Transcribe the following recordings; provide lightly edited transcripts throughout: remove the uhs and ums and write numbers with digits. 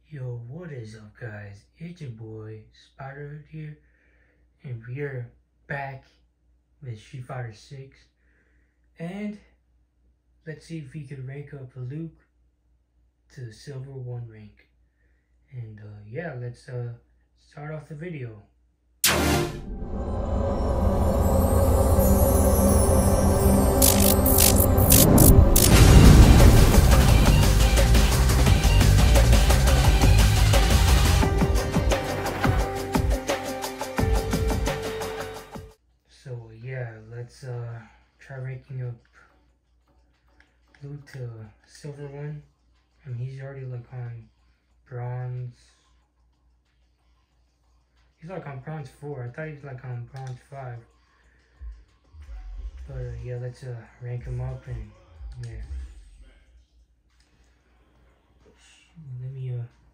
Yo, what is up, guys? It's your boy Spider here, and we're back with Street Fighter 6. And let's see if we could rank up Luke to Silver 1 rank. And yeah, let's start off the video. So yeah, let's try ranking up Luke to Silver 1. I mean, he's already like on bronze. He's like on bronze 4. I thought he was like on bronze 5. But yeah, let's rank him up and yeah. Let me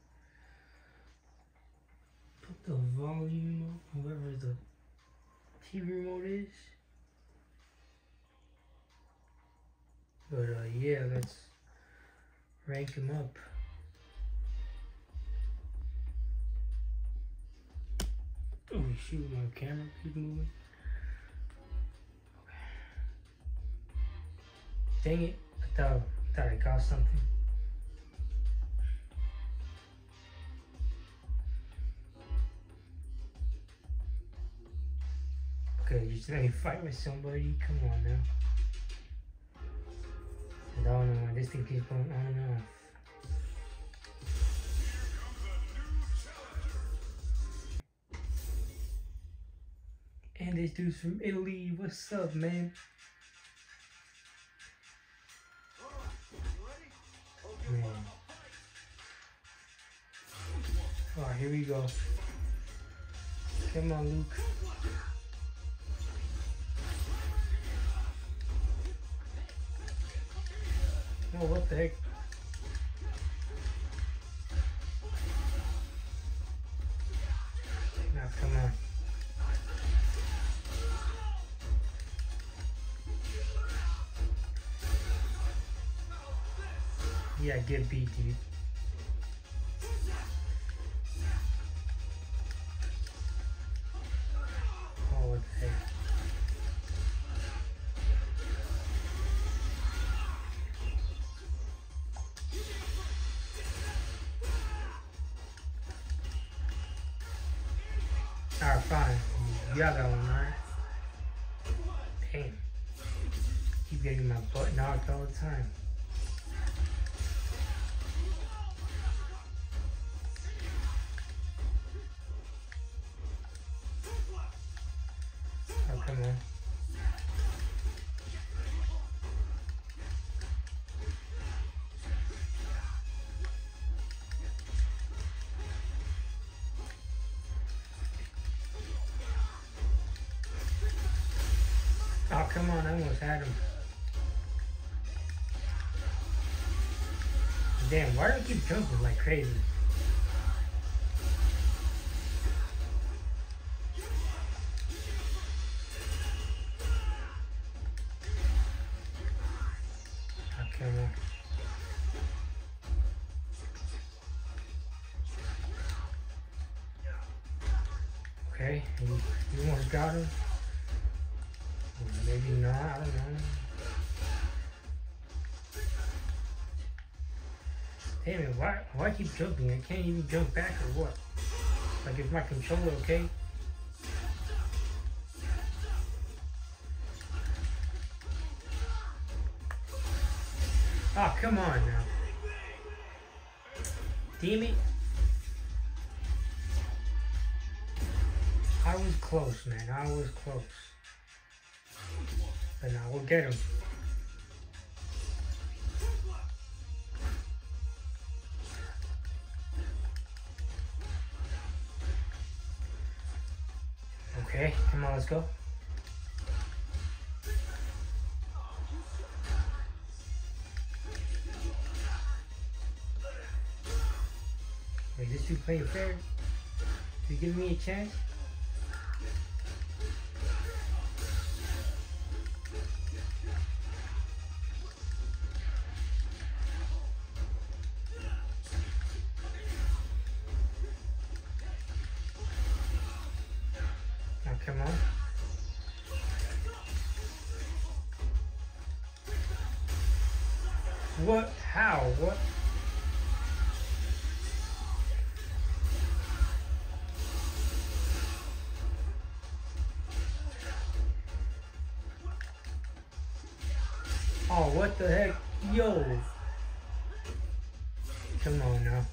put the volume up, whoever the TV remote is. But yeah, let's rank him up. Oh shoot, my camera keeps moving. Okay. Dang it, I thought I got something. Okay, just let me fight with somebody. Come on now. I don't know why this thing keeps going on and off. And this dude's from Italy. What's up, man? Man. Oh, here we go. Come on, Luke. Oh, what the heck? Now, come on. Yeah, get beat, dude. Oh, what the heck? Alright, fine. You got that one, alright? Damn. Keep getting my butt knocked all the time. Oh, come on. Oh, come on, I almost had him. Damn, why do I keep jumping like crazy? Oh, come on. Okay, you almost got him. Maybe not, I don't know. Damn it, why keep jumping? I can't even jump back or what? Like, is my controller okay? Oh, come on now. Damn it. I was close, man. I was close. But now we'll get him. Okay, come on, let's go. Wait, this dude playing fair? You giving me a chance? come on. What? How? What? Oh, what the heck? Yo! Come on now.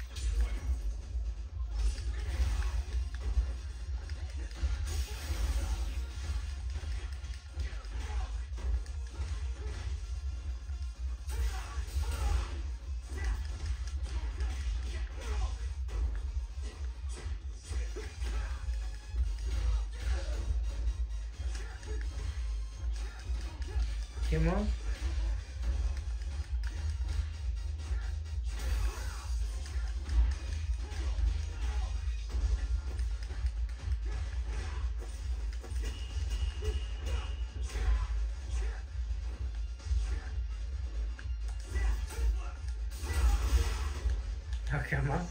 Come on. Oh, come on.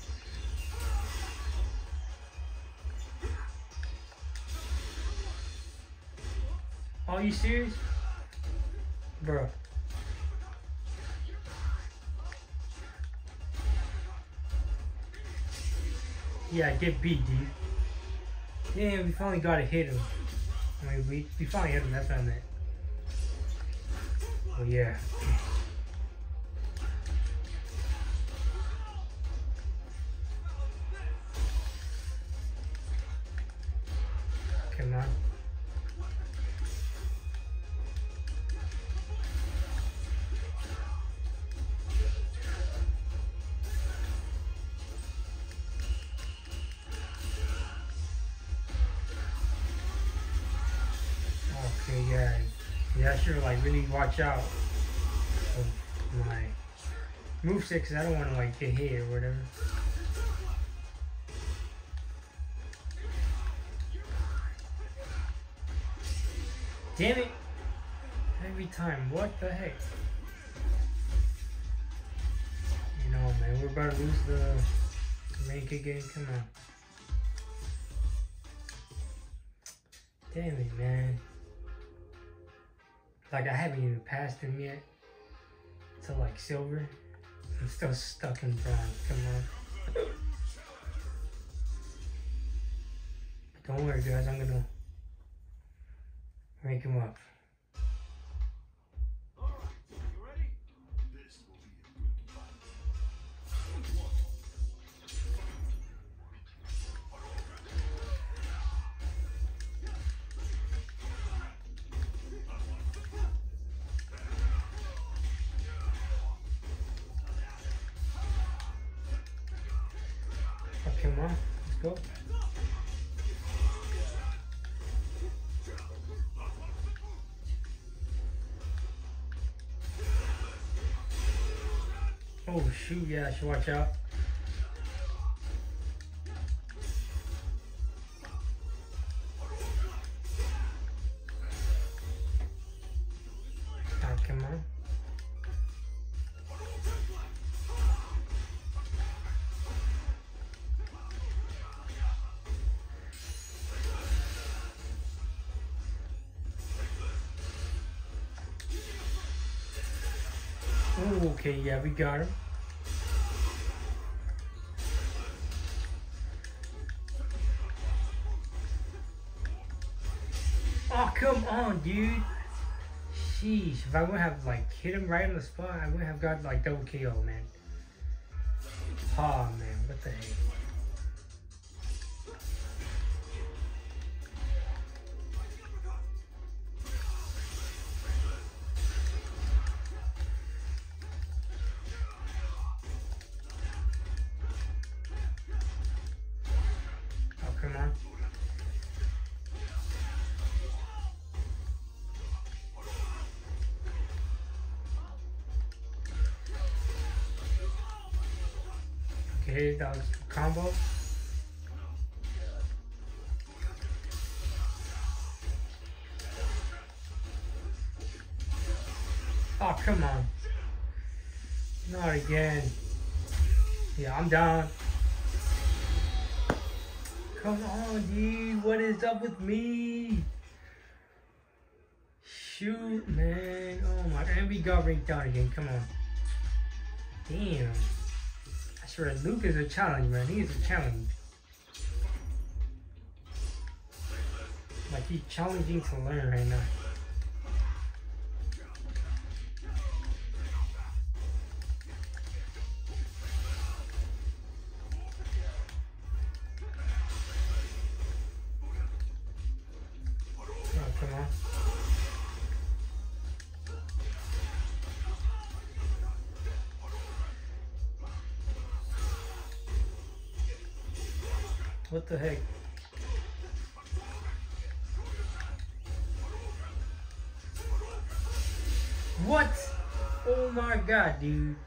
Are you serious? Bro. Yeah, get beat, dude. Yeah, we finally got to hit him. I mean, we finally hit him, that's what I meant. Oh, yeah. Come on. Okay, yeah. Yeah, I should like really watch out of my moveset because I don't want to like get hit or whatever. Damn it! Every time, what the heck? You know, man, we're about to lose the rank again. Come on. Damn it, man. Like, I haven't even passed him yet to like silver. I'm still stuck in bronze. Come on. But don't worry, guys. I'm gonna rank him up. Come on, let's go. Oh shoot, yeah, I should watch out. Ah, come on. Oh, okay, yeah, we got him. Oh, come on, dude. Sheesh, if I wouldn't have like hit him right on the spot, I wouldn't have got like double KO, man. Oh man, what the heck? Oh, come on. Okay, that was combo. Oh, come on. Not again. Yeah, I'm down. Come on, dude. What is up with me? Shoot, man. Oh my god. And we got ranked down again. Come on. Damn. I swear, Luke is a challenge, man. He is a challenge. Like, he's challenging to learn right now. Oh, come on. What the heck? What? Oh my god, dude.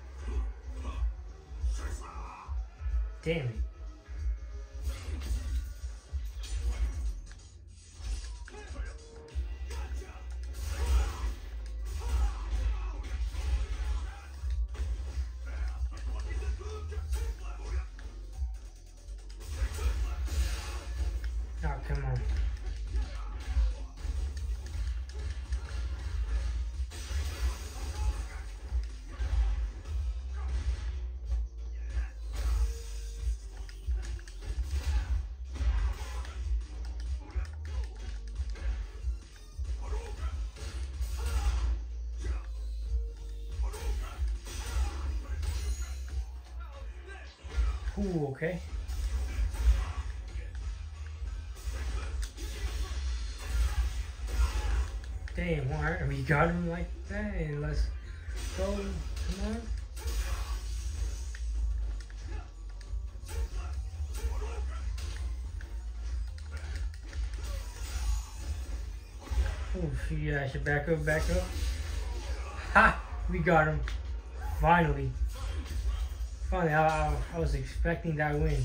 Damn it. Oh, come on. Ooh, okay. Damn, why we got him like that? And let's go. Come on. Oh, yeah, I should back up, back up. Ha! We got him. Finally. Finally, I was expecting that win.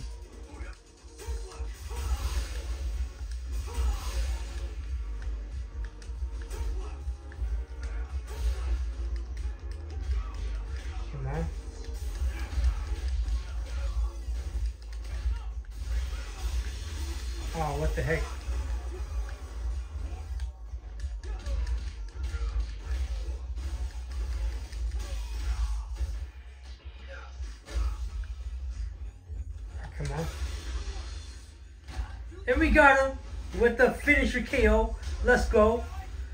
Come on. Oh, what the heck? Come on. And we got him with the finisher KO. Let's go.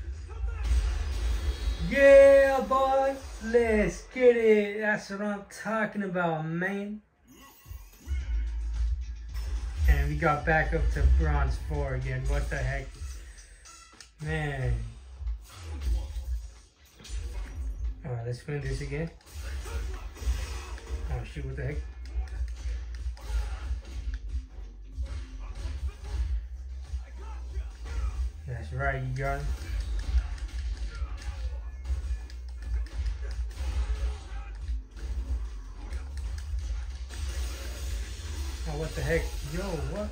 Yeah, boy. Let's get it. That's what I'm talking about, man. And we got back up to bronze 4 again. What the heck? Man. Alright, let's win this again. Oh, shoot, what the heck? That's right, you got him. Oh, what the heck? Yo, what?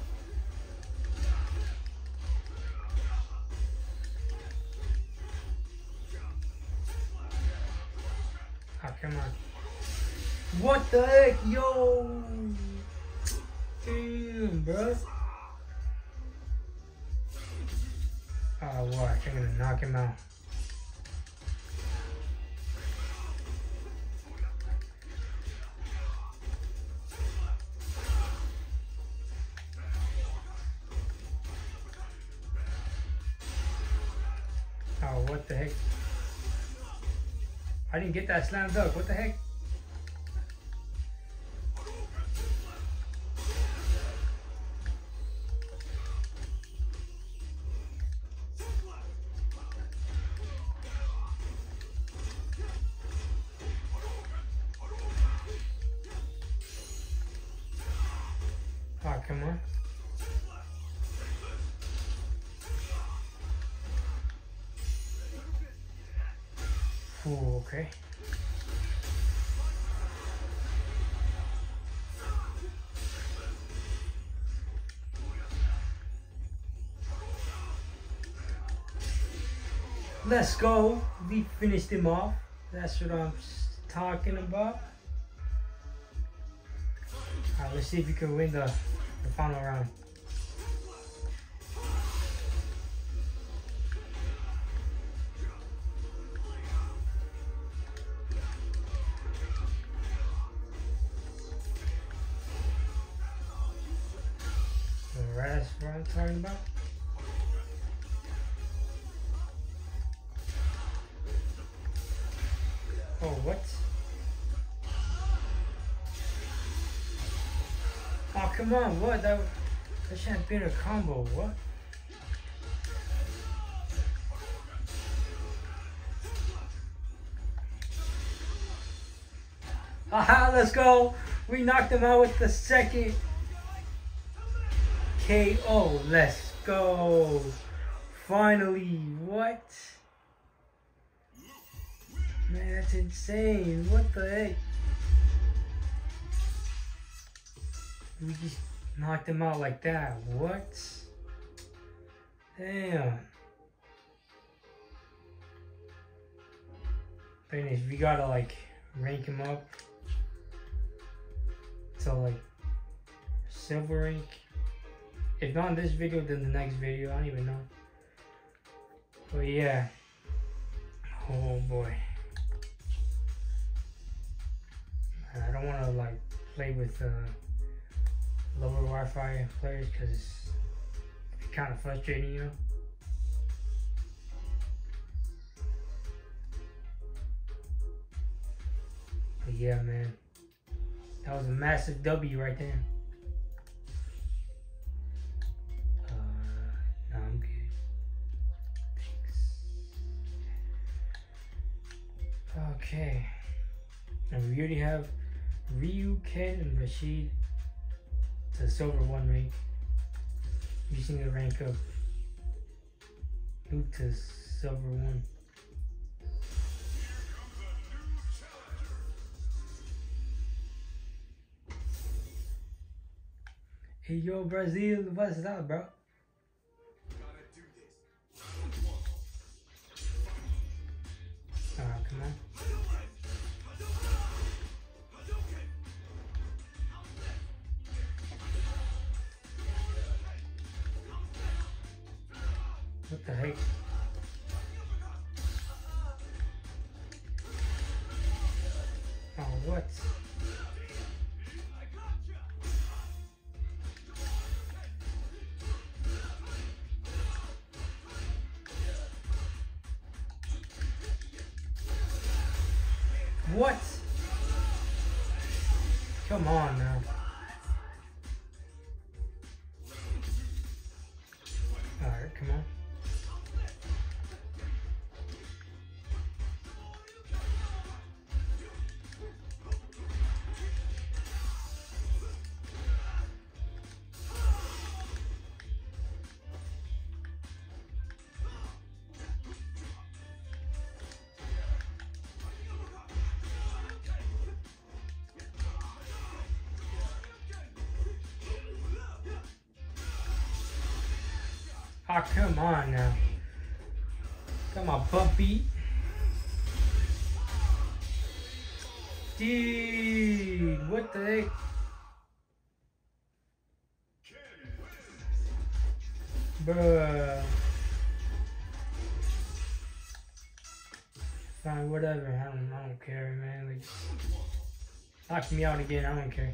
Oh, come on. What the heck? Yo! Damn, bro. Oh, watch. I'm gonna knock him out. Oh, what the heck? I didn't get that slam dunk. What the heck? Oh, come on. Ooh, okay. Let's go. We finished him off. That's what I'm talking about. Alright, let's see if we can win the final round. right? That's what I'm talking about. Oh, what? Oh, come on, what? That should have been a combo, what? Aha, let's go! We knocked him out with the second KO. Let's go! Finally, what? Man, that's insane. What the heck? We just knocked him out like that. What? Damn. Finish. We gotta like rank him up to like silver rank. If not in this video, then the next video. I don't even know. But yeah. Oh boy. I don't want to like play with lower Wi-Fi players because it's kind of frustrating, you know. But yeah, man, that was a massive W right there. No, I'm good. Thanks. Okay, and we already have Ryu, Ken, and Rashid to silver 1 rank. Using the rank of Luke to silver 1. Hey yo, Brazil, what's up, bro? Come on. What the heck? Oh, what? What? Come on now. Alright, come on. Oh, come on now. Got my butt beat. Dude, what the heck? Bruh. Fine, whatever. I don't care, man. Like, knock me out again. I don't care.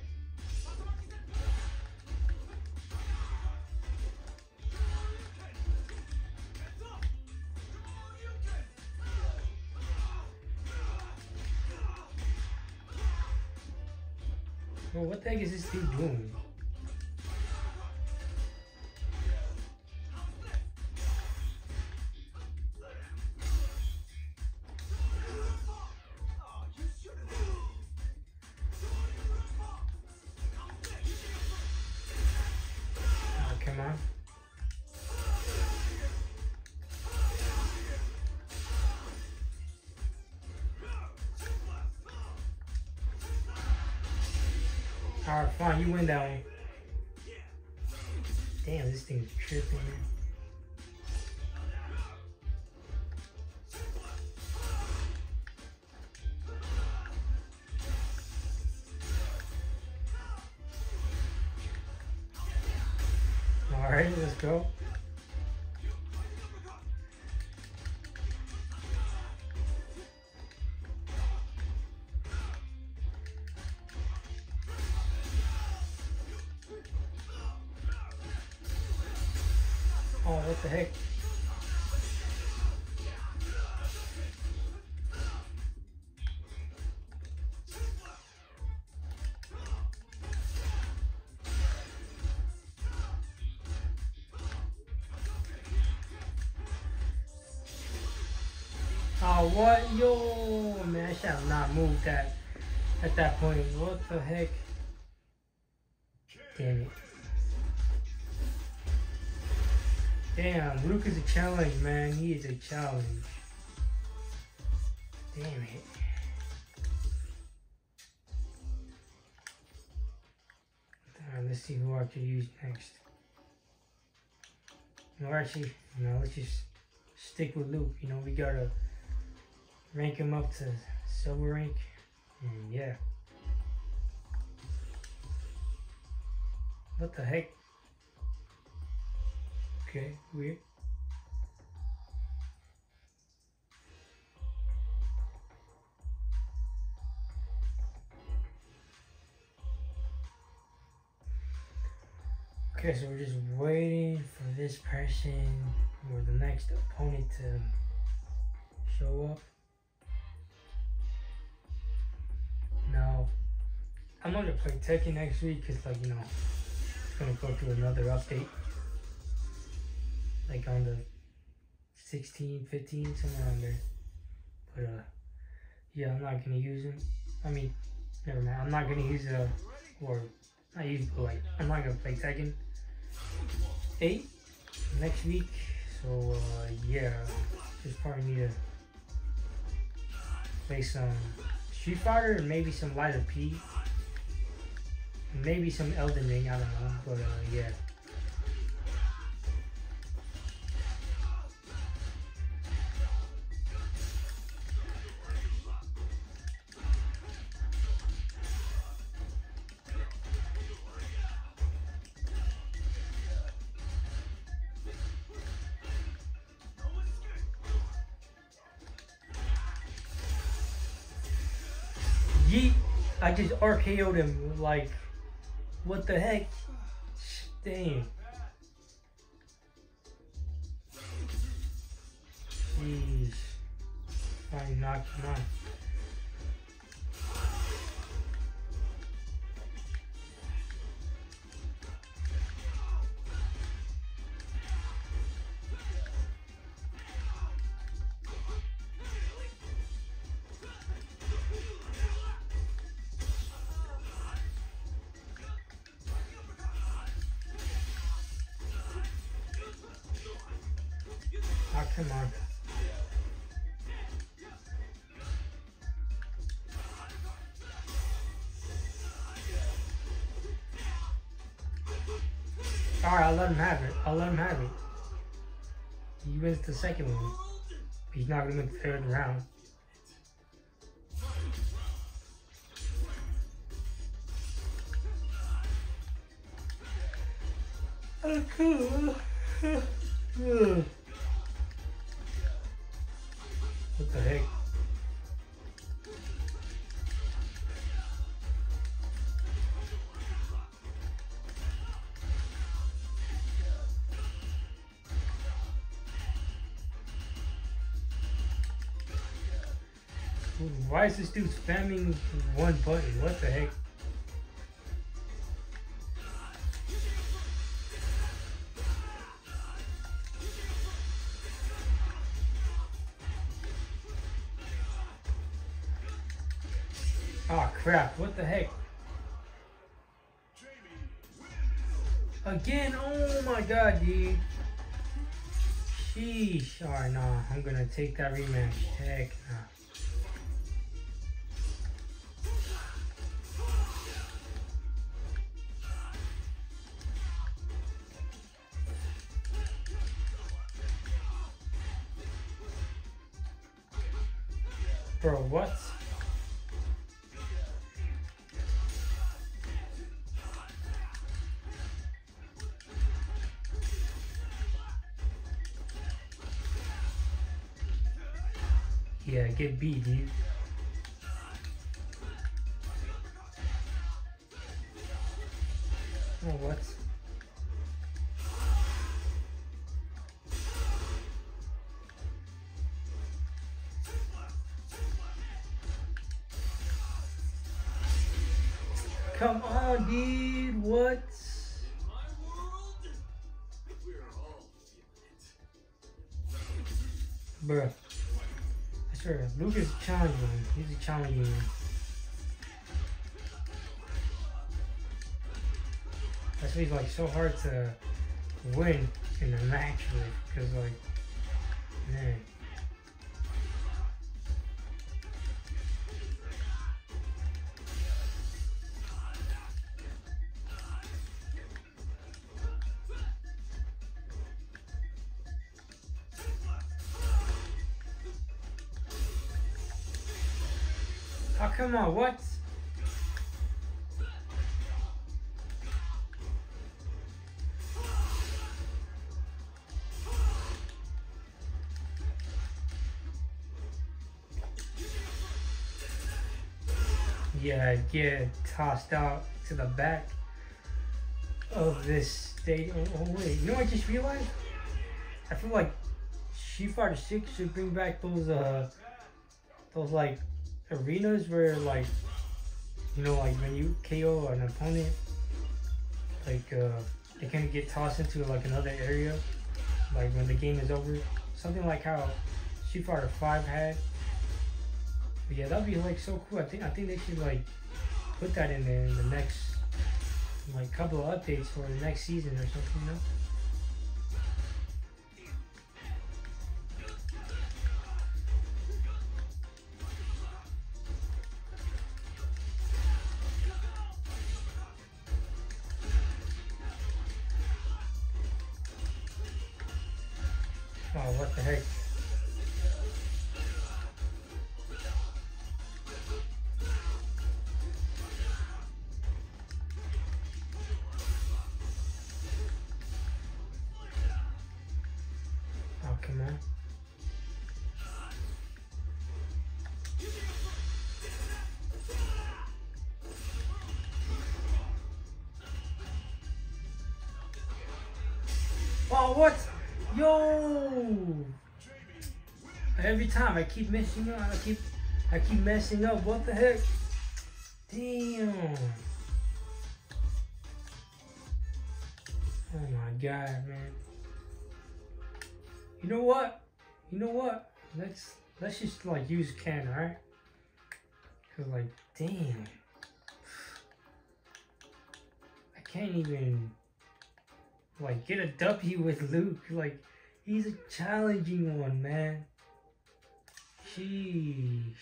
Bro, what the heck is this dude doing? Oh, come on. Alright, fine, you win that one. Damn, this thing's tripping, man. Alright, let's go. Oh, what the heck? Oh, what? Yo, man, I should have not moved that at that point. What the heck? Damn it. Damn, Luke is a challenge, man. He is a challenge. Damn it. Alright, let's see who I could use next. No, actually, let's just stick with Luke. We gotta rank him up to silver rank. And yeah. What the heck? Okay, weird. Okay, so we're just waiting for this person or the next opponent to show up. Now, I'm gonna play Tekken next week because, like, it's gonna go through another update. Like on the 16, 15, somewhere on there. But, yeah, I'm not gonna use him. I mean, never mind. I'm not gonna use or not use, but, like, I'm not gonna play Tekken 8 next week. So, yeah, just probably need to play some Street Fighter and maybe some Lies of P. Maybe some Elden Ring, I don't know. But, yeah. Yeet! I just RKO'd him, like, what the heck? Damn. Jeez. I knocked him out. Oh, come on. Alright, I'll let him have it. I'll let him have it. He wins the second one. He's not gonna win the third round. Oh, cool. What the heck? Why is this dude spamming one button? What the heck? Oh crap, what the heck? Again, oh my god, dude. Sheesh. Alright, nah, I'm gonna take that rematch. Heck nah. Bro, what? Yeah, get beat, dude. Oh, what? come on, dude. What? Bruh. I swear, Luke is challenging. He's a challenging. That's why he's like so hard to win in the match with, because like, man. Oh, come on, what? Yeah, get tossed out to the back of this stadium. Oh wait, you know what I just realized? I feel like Street Fighter 6 should bring back those like arenas where like, you know, like when you KO an opponent, like they kind of get tossed into like another area, like when the game is over. Something like how Street Fighter 5 had. But yeah, that'd be like so cool. I think they should like put that in there in the next like couple of updates for the next season or something, you know? Oh, what the heck? Oh, come on. Oh, what? Yo! Every time I keep messing up, I keep messing up. What the heck? Damn! Oh my god, man! You know what? You know what? Let's just like use Ken, alright? Cause like, damn, I can't even like get a W with Luke. Like, he's a challenging one, man. Sheesh.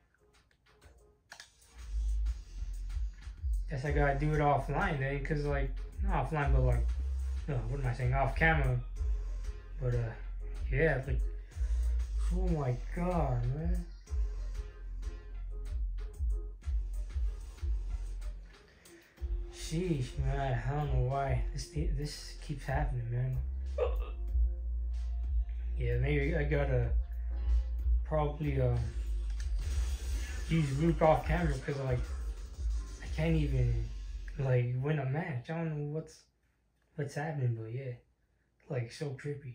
Guess I gotta do it offline then, cause like, not offline, but like, no, what am I saying? Off camera. But yeah, like, oh my god, man. Sheesh, man, I don't know why this keeps happening, man. Yeah, maybe I gotta probably use Luke off camera, because like I can't even like win a match. I don't know what's happening, but yeah, like so trippy.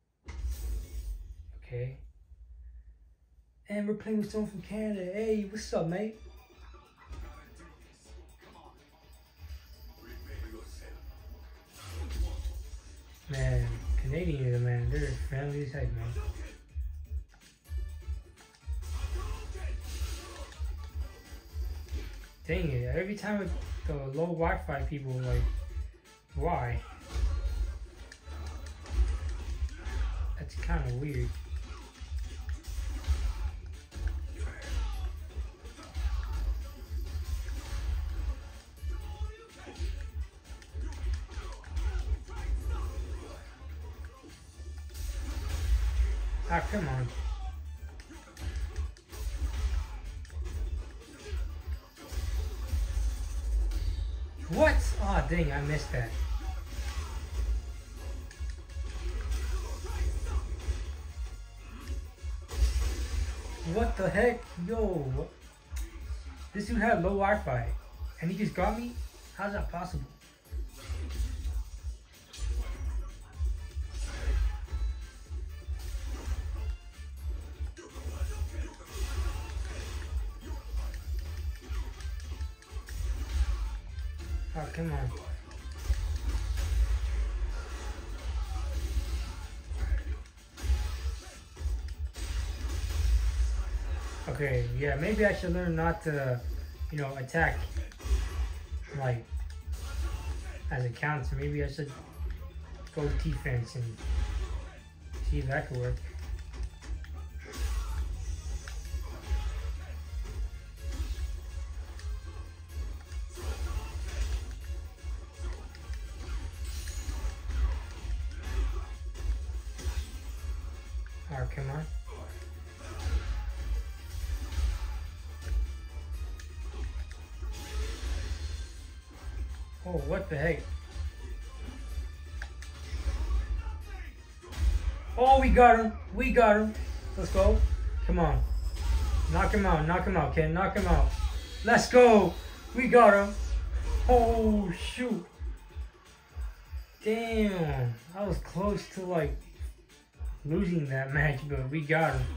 Okay, and we're playing with someone from Canada. Hey, what's up, mate? Man, Canadians, man, they're friendly as heck, man. Dang it, every time the low Wi-Fi people, like, why? That's kind of weird. Ah, come on. What? Oh, dang, I missed that. What the heck? Yo. This dude had low Wi-Fi, and he just got me? How's that possible? Oh, come on. Okay, yeah, maybe I should learn not to, you know, attack, like, as a counter. Maybe I should go defense and see if that could work. Alright, come on. Oh, what the heck? Oh, we got him. We got him. Let's go. Come on. Knock him out. Knock him out, Ken. Knock him out. Let's go. We got him. Oh, shoot. Damn. I was close to, like, losing that match, but we got him.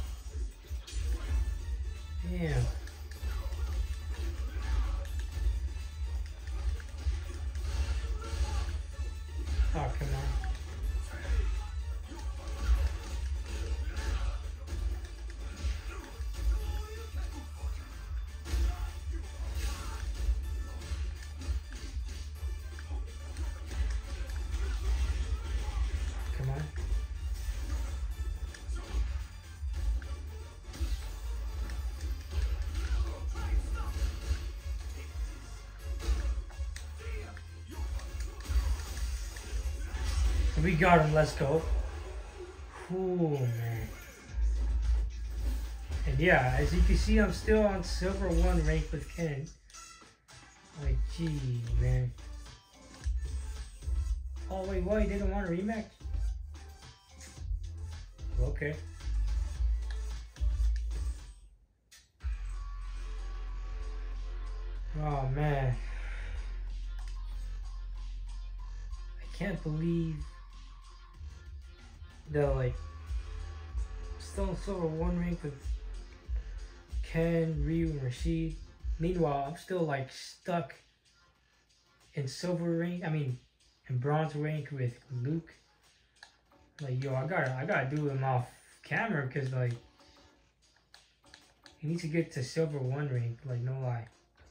Damn. Oh, come on. Come on. We got him, let's go. Ooh, man. And yeah, as you can see, I'm still on silver 1 rank with Ken. Like, gee, man. Oh, wait, what? He didn't want a rematch? Okay. Oh, man. I can't believe that, like, still in silver 1 rank with Ken, Ryu, and Rashid. Meanwhile, I'm still, like, stuck in silver rank. I mean, in bronze rank with Luke. Like, yo, I gotta do him off camera because, like, he needs to get to silver 1 rank. Like, no lie.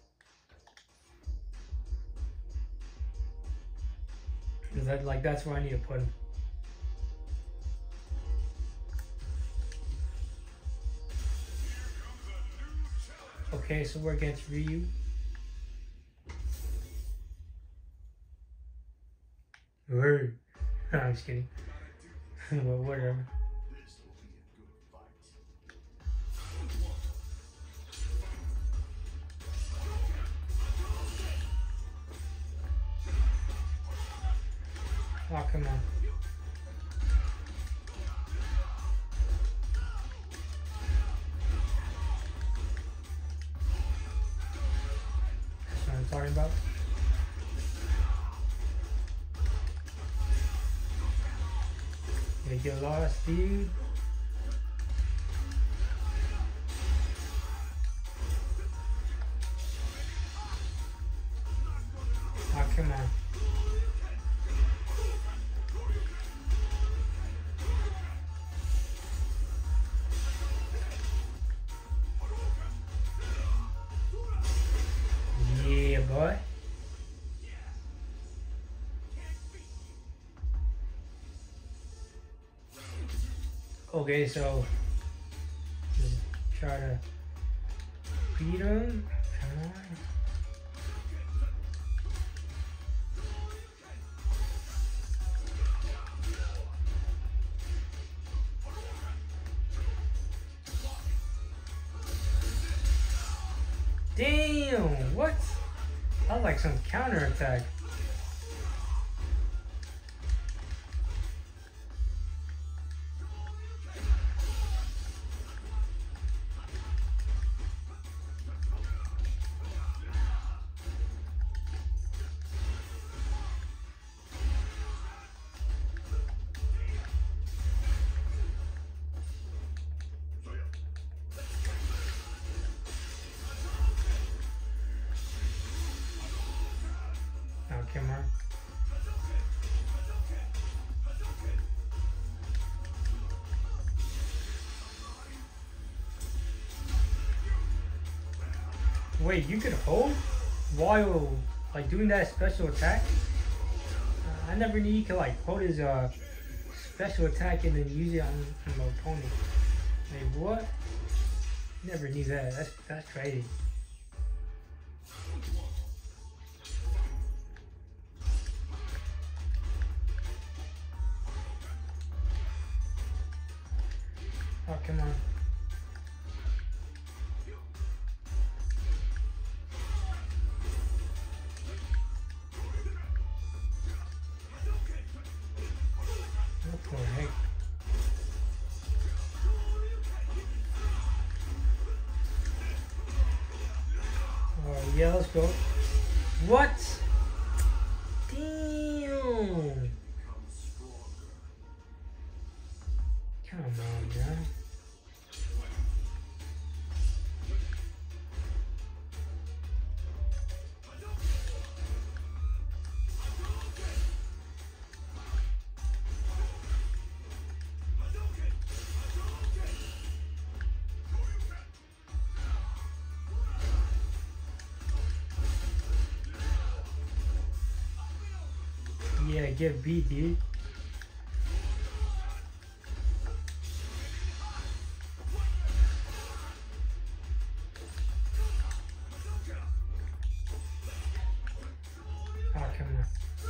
Cause that's where I need to put him. Okay, so we're against Ryu. Word. I'm just kidding. But whatever. Oh, come on. That's what I'm talking about. You get lost, dude. Oh, come on. Yeah, boy. Okay, so just try to beat him. Come on. Damn, what? I like some counterattack. come on. Wait, you could hold while like doing that special attack? I never knew you could like hold his special attack and then use it on the opponent. Like what? Never knew that. That's crazy. Oh, come on. What the heck? Oh, yeah, let's go. What? Damn. Come on, man. Yeah, get beat, dude. Oh, come on.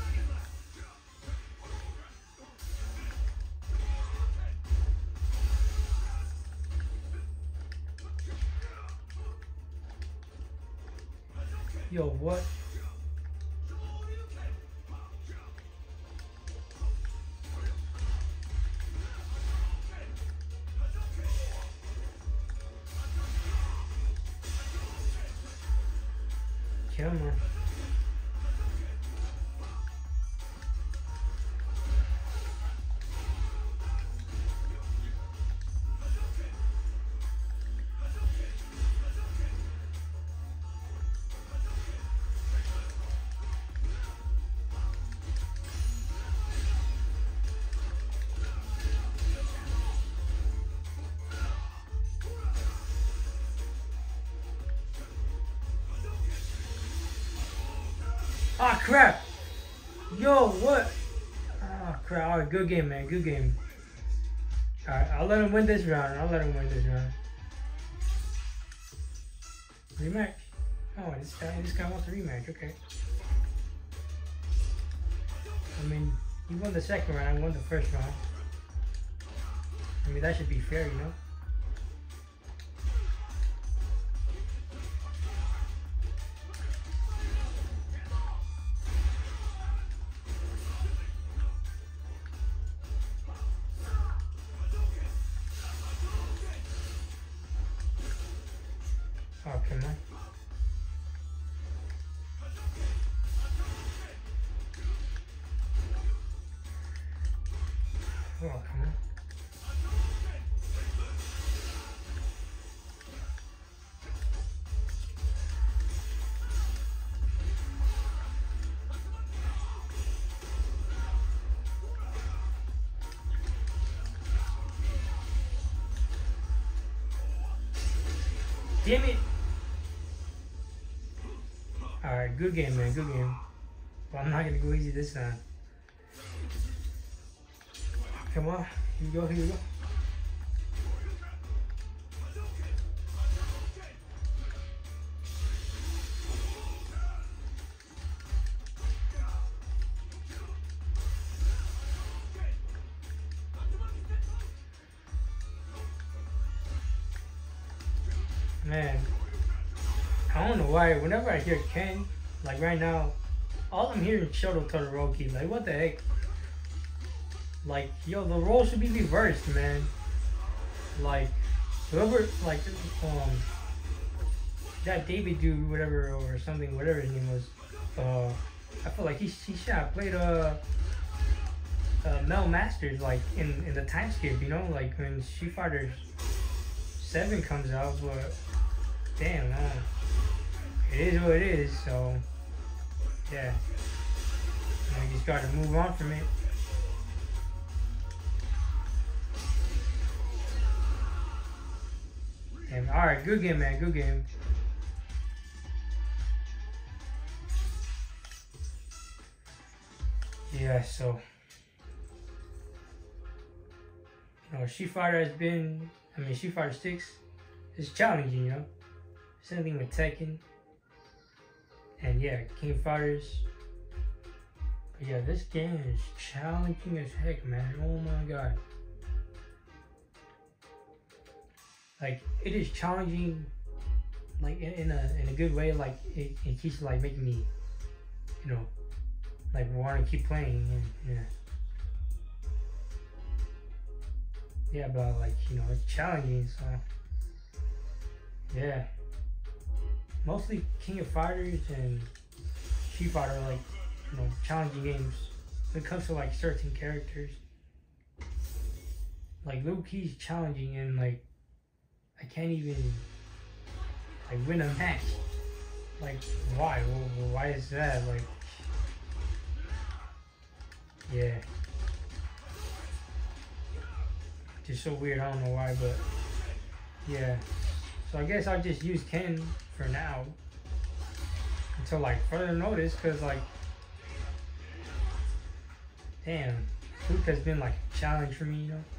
Yo, what? Come on. Ah, crap! Yo, what? Ah, crap. Alright, good game, man. Good game. Alright, I'll let him win this round. Rematch. Oh, this guy wants a rematch. Okay. I mean, he won the second round. I won the first round. I mean, that should be fair, you know? Oh, come on. Oh, come on. Damn it! Alright, good game, man. Good game. But I'm not gonna go easy this time. Come on. Here you go. Here you go. Man, I don't know why. Whenever I hear Ken, like right now, all I'm hearing is Shoto Todoroki. Like, what the heck? Like, yo, the role should be reversed, man. Like, whoever, like, that David dude, whatever, or something, whatever his name was, I feel like he should have played, Mel Masters, like, in the time skip, you know? Like, when Street Fighter 7 comes out, but, damn, man. It is what it is, so, yeah. I just gotta move on from it. And alright, good game, man. Good game. Yeah, so you know, Street Fighter has been, Street Fighter 6 is challenging, you know. Same thing with Tekken. And yeah, King of Fighters. But yeah, this game is challenging as heck, man. Oh my god. Like, it is challenging, like, in a good way. Like, it keeps, like, making me, you know, like, want to keep playing. And yeah. Yeah, but, like, you know, it's challenging, so. Yeah. Mostly King of Fighters and Street Fighter are, like, you know, challenging games when it comes to, like, certain characters. Like, Liu Kang's challenging, and, like, I can't even, like, win a match. Like, why? Well, why is that? Like, yeah. Just so weird, I don't know why, but yeah. So I guess I'll just use Ken for now until, like, further notice, because, like, damn, Luke has been, like, a challenge for me, you know.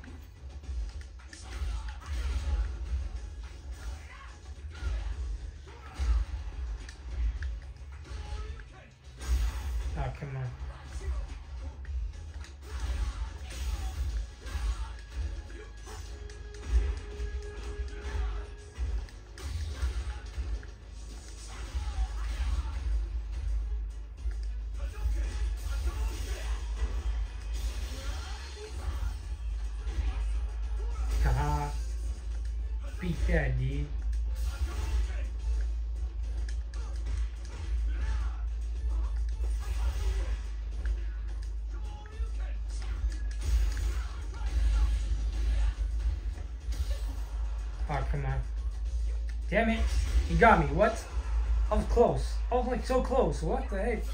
Oh, come on. Haha. Beat that, dude. Oh, come on. Damn it. He got me. What? I was close. I was, like, so close. What the heck?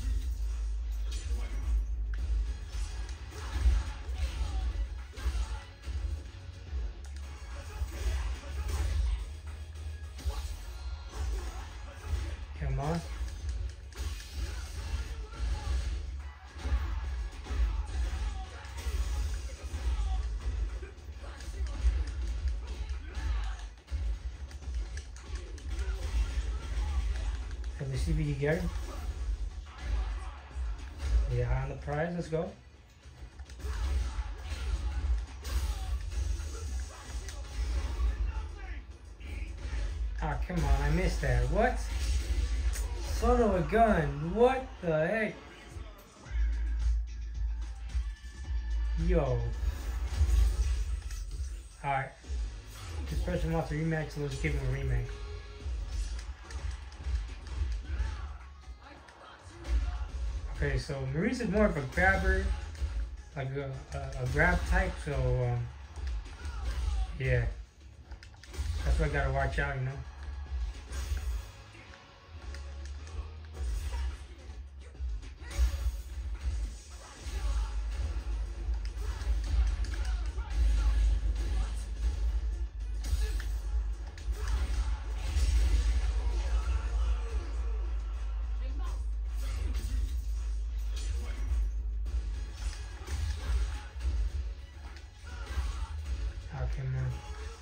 Come on. Let's see if we can get him. Yeah, on the prize. Let's go. Ah, come on. I missed that. What? Son of a gun. What the heck? Yo. Alright. This person wants a rematch, so let's give him a rematch. Okay, so Maurice is more of a grabber, like a grab type, so yeah, that's what I gotta watch out, you know. Okay, man.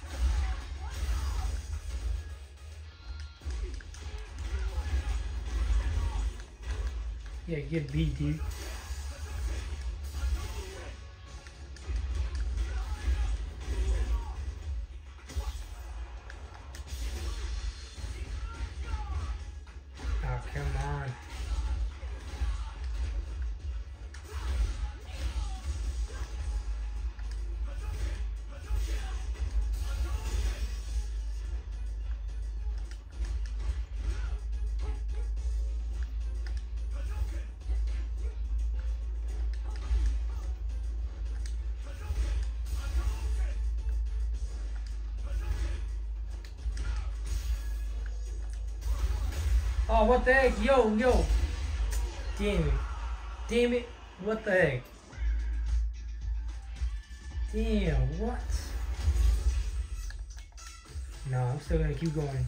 Yeah, get beat, dude. Oh, come on. Oh, what the heck? Yo. Damn it. Damn it. What the heck? Damn, what? No, I'm still gonna keep going.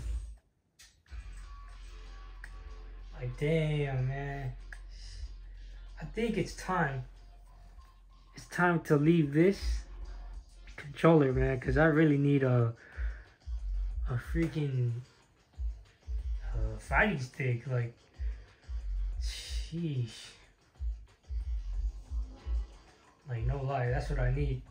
Like, damn, man. I think it's time. It's time to leave this controller, man, because I really need a freaking fighting stick. Like, sheesh. Like, no lie, that's what I need.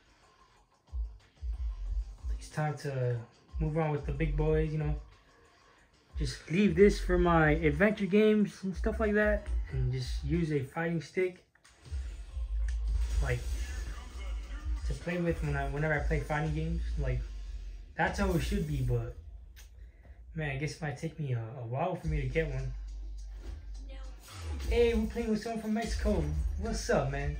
It's time to move on with the big boys, you know. Just leave this for my adventure games and stuff like that, and just use a fighting stick, like, to play with whenever I play fighting games. Like, that's how it should be, but man, I guess it might take me a while for me to get one. Hey, we're playing with someone from Mexico. What's up, man?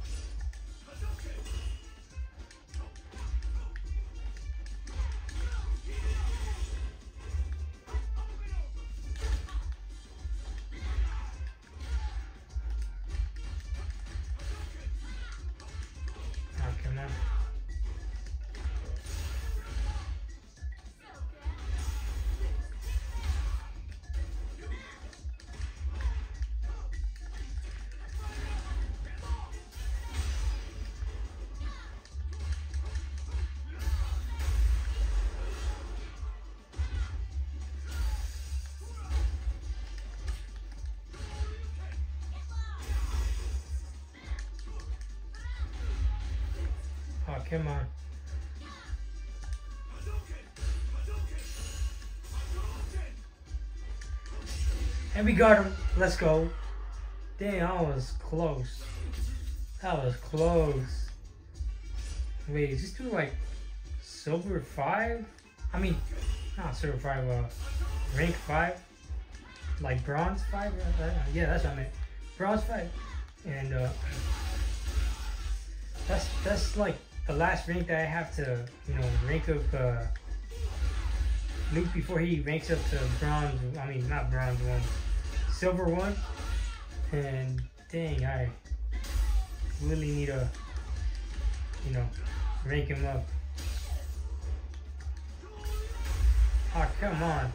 Oh, come on. And we got him. Let's go. Dang, that was close. That was close. Wait, is this dude like silver 5? I mean, not silver 5, rank 5? Like bronze 5? Yeah, that's what I meant. Bronze 5. And that's like the last rank that I have to, you know, rank up Luke before he ranks up to bronze. I mean, not bronze 1, silver 1. And dang, I really need to, you know, rank him up. Oh, come on.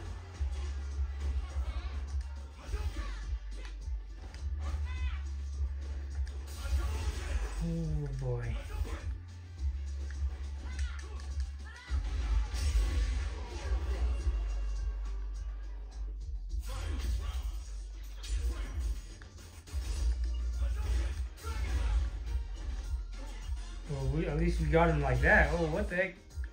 Oh boy. Well, at least we got him like that. Oh, what the heck?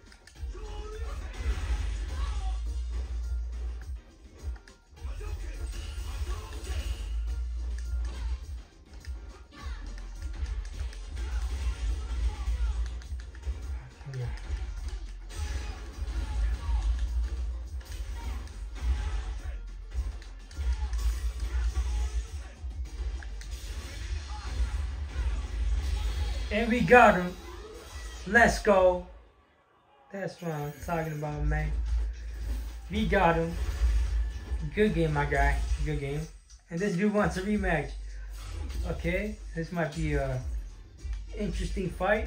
And we got him. Let's go. That's what I'm talking about, man. We got him. Good game, my guy. Good game. And this dude wants a rematch. Okay, this might be a interesting fight.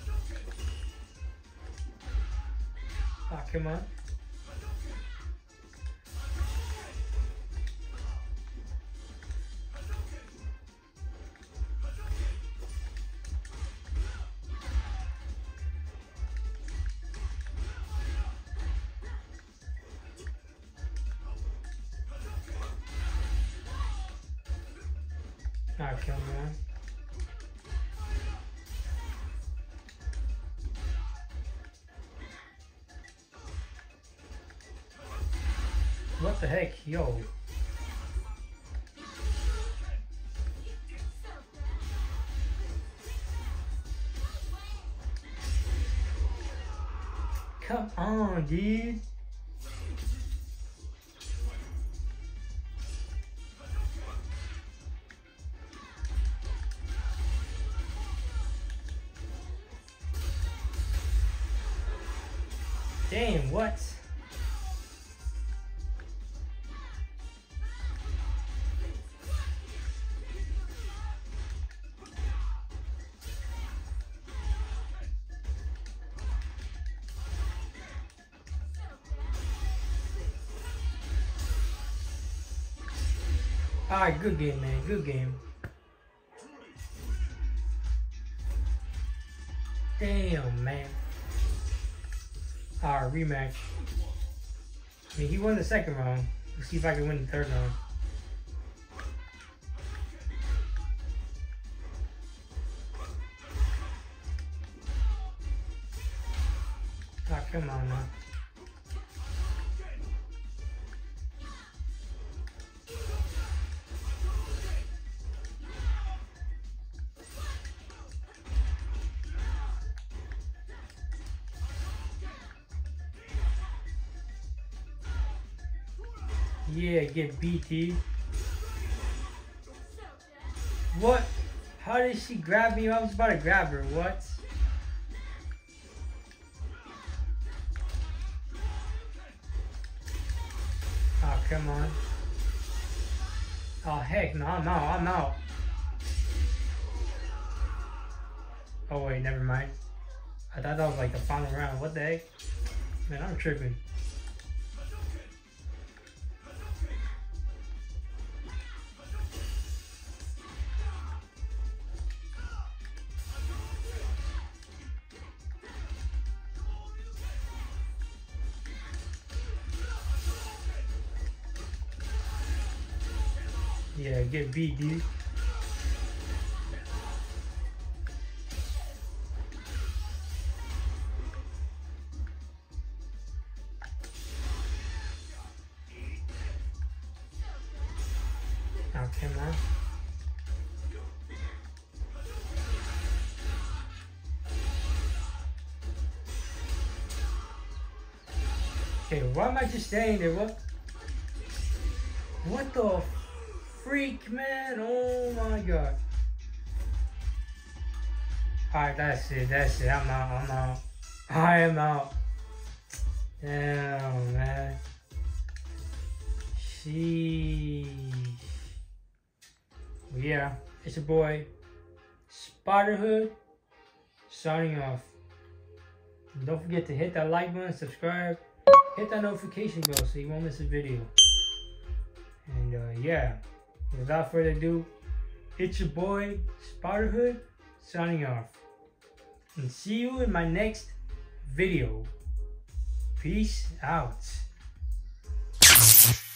Oh, come on. Oh, come on. What the heck, yo? Come on, dude. Damn, what? Alright, good game, man. Good game. Damn, man. Alright, rematch. I mean, he won the second round. Let's see if I can win the third round. Ah, come on now. Yeah, get BT. What? How did she grab me? I was about to grab her. What? Oh, come on. Oh, heck no. I'm out. I'm out. Oh, wait. Never mind. I thought that was like the final round. What the heck? Man, I'm tripping. Yeah, get beat, dude. Oh, come on. Okay, why am I just standing there? What the freak, man? Oh my god. Alright, that's it. That's it. I'm out. I'm out. I am out. Damn, man. Sheesh. Well, yeah, it's your boy, Spiderhood, signing off. And don't forget to hit that like button, subscribe, hit that notification bell so you won't miss a video. And yeah, without further ado, it's your boy, Spiderhood, signing off. And see you in my next video. Peace out.